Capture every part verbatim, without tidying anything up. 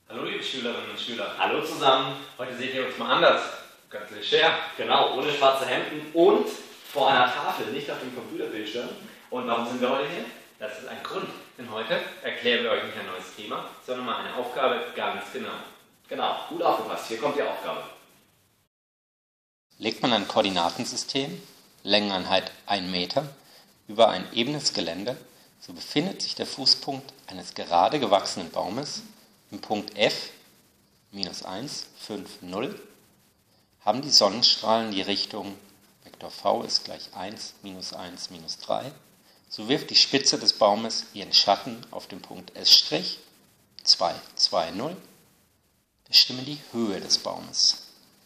Hallo liebe Schülerinnen und Schüler. Hallo zusammen. Heute seht ihr uns mal anders. Ganz leger. Genau, ohne schwarze Hemden und vor einer Tafel, nicht auf dem Computerbildschirm. Und warum sind wir heute hier? Das ist ein Grund, denn heute erklären wir euch nicht ein neues Thema, sondern mal eine Aufgabe ganz genau. Genau, gut aufgepasst. Hier kommt die Aufgabe. Legt man ein Koordinatensystem, Längeneinheit ein Meter, über ein ebenes Gelände, so befindet sich der Fußpunkt eines gerade gewachsenen Baumes im Punkt F, minus eins, fünf, null, haben die Sonnenstrahlen die Richtung Vektor V ist gleich eins, minus eins, minus drei, so wirft die Spitze des Baumes ihren Schatten auf den Punkt S', zwei, zwei, null, bestimme die Höhe des Baumes.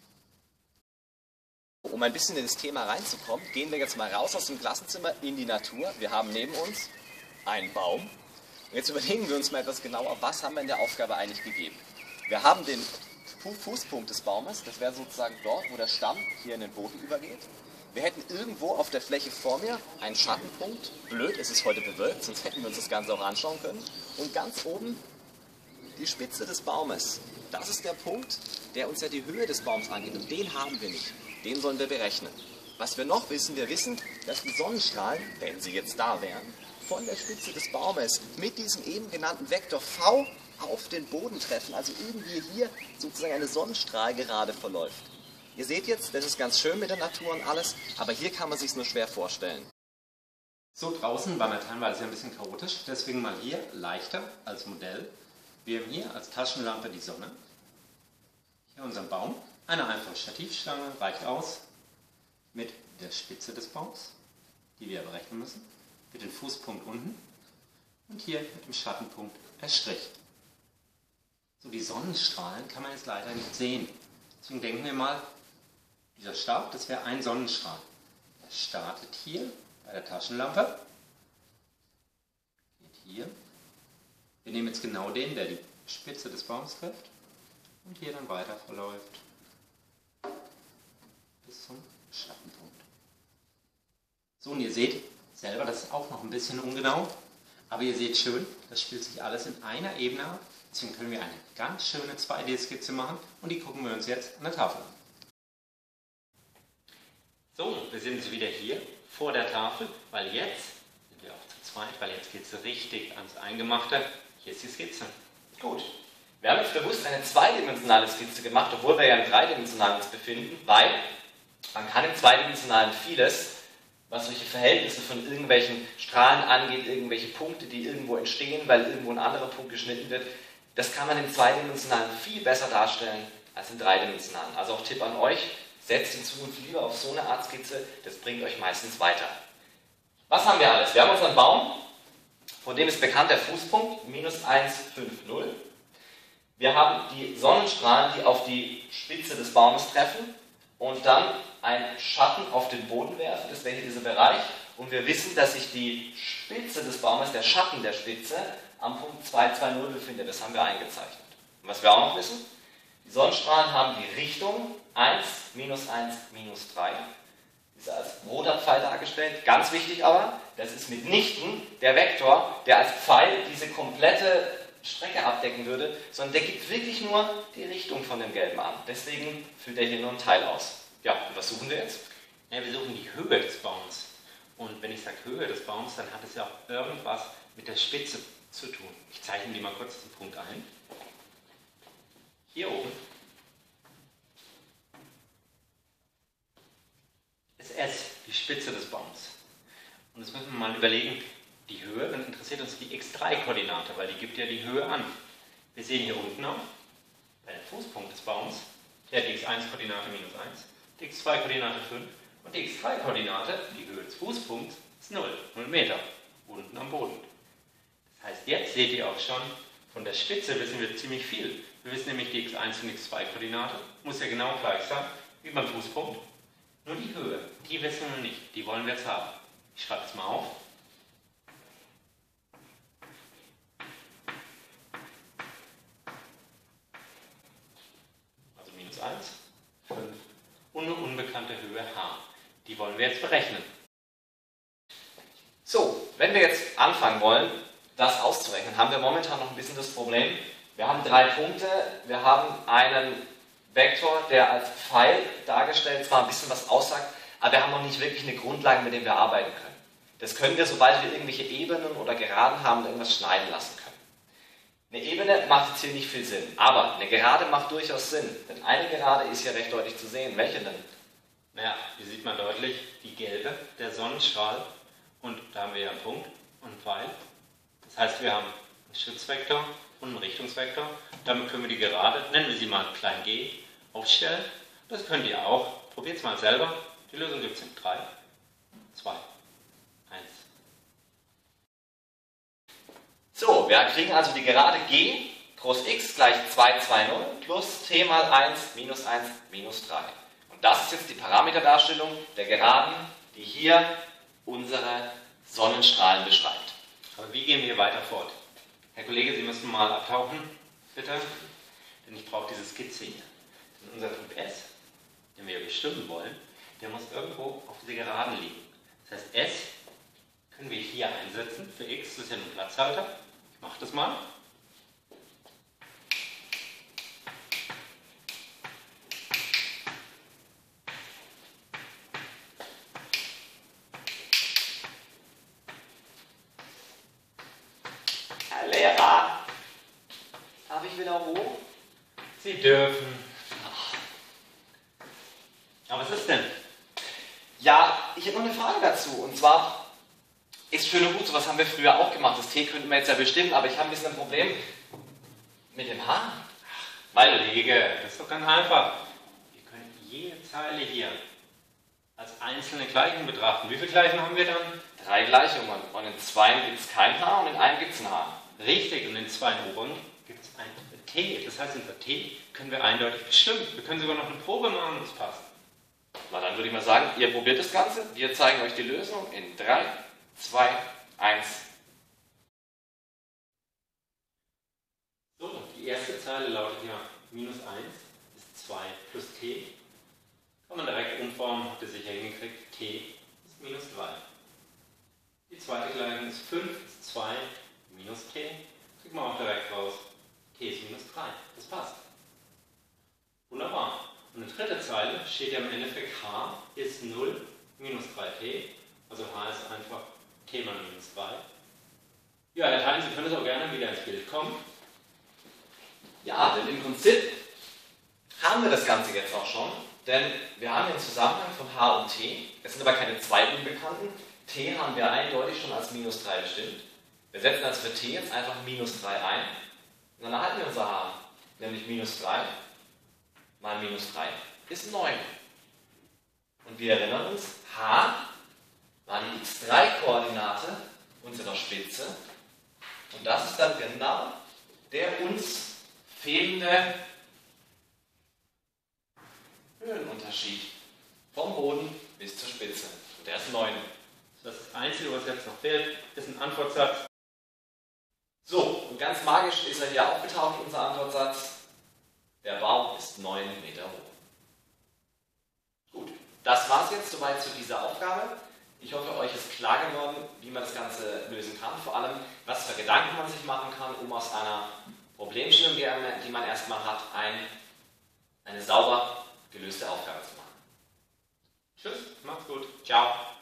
Um ein bisschen in das Thema reinzukommen, gehen wir jetzt mal raus aus dem Klassenzimmer in die Natur. Wir haben neben uns einen Baum. Und jetzt überlegen wir uns mal etwas genauer, was haben wir in der Aufgabe eigentlich gegeben. Wir haben den Fußpunkt des Baumes, das wäre sozusagen dort, wo der Stamm hier in den Boden übergeht. Wir hätten irgendwo auf der Fläche vor mir einen Schattenpunkt. Blöd, es ist heute bewölkt, sonst hätten wir uns das Ganze auch anschauen können. Und ganz oben die Spitze des Baumes. Das ist der Punkt, der uns ja die Höhe des Baums angeht. Und den haben wir nicht. Den sollen wir berechnen. Was wir noch wissen, wir wissen, dass die Sonnenstrahlen, wenn sie jetzt da wären, von der Spitze des Baumes mit diesem eben genannten Vektor V auf den Boden treffen, also irgendwie hier sozusagen eine Sonnenstrahlgerade verläuft. Ihr seht jetzt, das ist ganz schön mit der Natur und alles, aber hier kann man sich es nur schwer vorstellen. So, draußen war mir teilweise ein bisschen chaotisch, deswegen mal hier leichter als Modell. Wir haben hier als Taschenlampe die Sonne, hier unseren Baum. Eine einfache Stativstange reicht aus mit der Spitze des Baums, die wir berechnen müssen, mit dem Fußpunkt unten und hier mit dem Schattenpunkt S'. So, die Sonnenstrahlen kann man jetzt leider nicht sehen. Deswegen denken wir mal, dieser Stab, das wäre ein Sonnenstrahl. Er startet hier bei der Taschenlampe, geht hier. Wir nehmen jetzt genau den, der die Spitze des Baums trifft und hier dann weiter verläuft bis zum Schattenpunkt. So, und ihr seht selber, das ist auch noch ein bisschen ungenau, aber ihr seht schön, das spielt sich alles in einer Ebene ab. Deswegen können wir eine ganz schöne zwei D Skizze machen und die gucken wir uns jetzt an der Tafel an. So, wir sind jetzt wieder hier vor der Tafel, weil jetzt sind wir auch zu zweit, weil jetzt geht es richtig ans Eingemachte. Hier ist die Skizze. Gut. Wir haben jetzt bewusst eine zweidimensionale Skizze gemacht, obwohl wir ja im dreidimensionalen uns befinden, weil man kann im zweidimensionalen vieles, was solche Verhältnisse von irgendwelchen Strahlen angeht, irgendwelche Punkte, die irgendwo entstehen, weil irgendwo ein anderer Punkt geschnitten wird, das kann man im zweidimensionalen viel besser darstellen als im dreidimensionalen. Also auch Tipp an euch, setzt in Zukunft lieber auf so eine Art Skizze, das bringt euch meistens weiter. Was haben wir alles? Wir haben unseren Baum, von dem ist bekannt der Fußpunkt, minus eins, fünf, null. Wir haben die Sonnenstrahlen, die auf die Spitze des Baumes treffen und dann einen Schatten auf den Boden werfen, das wäre hier dieser Bereich. Und wir wissen, dass sich die Spitze des Baumes, der Schatten der Spitze, am Punkt zwei, zwei, null befindet. Das haben wir eingezeichnet. Und was wir auch noch wissen, die Sonnenstrahlen haben die Richtung eins, minus eins, minus drei. Die ist als roter Pfeil dargestellt. Ganz wichtig aber, das ist mitnichten der Vektor, der als Pfeil diese komplette Strecke abdecken würde, sondern der gibt wirklich nur die Richtung von dem Gelben an. Deswegen füllt er hier nur einen Teil aus. Ja, und was suchen wir jetzt? Ja, wir suchen die Höhe des Baums. Und wenn ich sage Höhe des Baums, dann hat es ja auch irgendwas mit der Spitze zu tun. Ich zeichne die mal kurz den Punkt ein. Hier oben ist S, die Spitze des Baums. Und jetzt müssen wir mal überlegen, die Höhe, dann interessiert uns die x drei Koordinate, weil die gibt ja die Höhe an. Wir sehen hier unten auch, bei dem Fußpunkt des Baums, der die x eins Koordinate minus eins, die x zwei Koordinate fünf und die x drei Koordinate, die Höhe des Fußpunkts, ist null, null Meter, unten am Boden. Das heißt, jetzt seht ihr auch schon, von der Spitze wissen wir ziemlich viel. Wir wissen nämlich die x eins und x zwei Koordinate, muss ja genau gleich sein wie beim Fußpunkt. Nur die Höhe, die wissen wir nicht, die wollen wir jetzt haben. Ich schreibe es mal auf. Also minus eins, fünf und eine unbekannte Höhe h. Die wollen wir jetzt berechnen. So, wenn wir jetzt anfangen wollen, das auszurechnen, haben wir momentan noch ein bisschen das Problem, Wir haben drei Punkte, wir haben einen Vektor, der als Pfeil dargestellt zwar ein bisschen was aussagt, aber wir haben noch nicht wirklich eine Grundlage, mit der wir arbeiten können. Das können wir, sobald wir irgendwelche Ebenen oder Geraden haben, irgendwas schneiden lassen können. Eine Ebene macht jetzt hier nicht viel Sinn, aber eine Gerade macht durchaus Sinn, denn eine Gerade ist ja recht deutlich zu sehen. Welche denn? Naja, hier sieht man deutlich die gelbe, der Sonnenstrahl, und da haben wir ja einen Punkt und einen Pfeil. Das heißt, wir haben einen Schutzvektor und einen Richtungsvektor. Damit können wir die Gerade, nennen wir sie mal klein g, aufstellen. Das könnt ihr auch. Probiert es mal selber. Die Lösung gibt es in drei, zwei, eins. So, wir kriegen also die Gerade g groß x gleich zwei, zwei, null plus t mal eins minus eins minus drei. Und das ist jetzt die Parameterdarstellung der Geraden, die hier unsere Sonnenstrahlen beschreibt. Aber wie gehen wir weiter fort? Herr Kollege, Sie müssen mal abtauchen, bitte. Denn ich brauche diese Skizze hier. Denn unser Punkt S, den wir bestimmen wollen, der muss irgendwo auf dieser Geraden liegen. Das heißt, S können wir hier einsetzen. Für x, das ist ja ein Platzhalter. Ich mache das mal. Herr Lehrer, darf ich wieder hoch? Sie dürfen. Aber was ist denn? Ja, ich habe noch eine Frage dazu. Und zwar, ist schön und gut, sowas haben wir früher auch gemacht. Das T könnten wir jetzt ja bestimmen, aber ich habe ein bisschen ein Problem mit dem H. Weil, Kollege, das ist doch ganz einfach. Wir können jede Zeile hier als einzelne Gleichung betrachten. Wie viele Gleichungen haben wir dann? Drei Gleichungen. Und in zwei gibt es kein H und in einem gibt es ein H. Richtig, und in zwei oberen gibt es ein T. Das heißt, unser T können wir eindeutig bestimmen. Wir können sogar noch eine Probe machen, das passt. Na, dann würde ich mal sagen, ihr probiert das Ganze. Wir zeigen euch die Lösung in drei, zwei, eins. So, die erste Zeile lautet ja minus eins ist zwei plus t. Kann man direkt umformen, habt ihr sicher hingekriegt. T ist minus drei. Die zweite Gleichung ist fünf ist zwei minus t. Kriegt man auch direkt raus. T ist minus drei. Das passt. Wunderbar. Und eine dritte Zeile steht ja im Endeffekt h ist null minus drei t. Also h ist einfach t mal minus drei. Ja, Herr Thein, Sie können das auch gerne wieder ins Bild kommen. Ja, denn im Prinzip haben wir das Ganze jetzt auch schon. Denn wir haben den Zusammenhang von h und t. Es sind aber keine zwei Unbekannten. T haben wir eindeutig schon als minus drei bestimmt. Wir setzen also für t jetzt einfach minus drei ein. Und dann erhalten wir unser h, nämlich minus drei mal minus drei ist neun. Und wir erinnern uns, h war die x drei Koordinate unserer Spitze. Und das ist dann genau der uns fehlende Höhenunterschied vom Boden bis zur Spitze. Und der ist neun. Das ist das Einzige, was jetzt noch fehlt, ist ein Antwortsatz. So, und ganz magisch ist er hier aufgetaucht, unser Antwortsatz. Der Baum ist neun Meter hoch. Gut, das war es jetzt soweit zu dieser Aufgabe. Ich hoffe, euch ist klar geworden, wie man das Ganze lösen kann. Vor allem, was für Gedanken man sich machen kann, um aus einer Problemstellung, die man erstmal hat, ein, eine sauber gelöste Aufgabe zu machen. Tschüss, macht's gut. Ciao.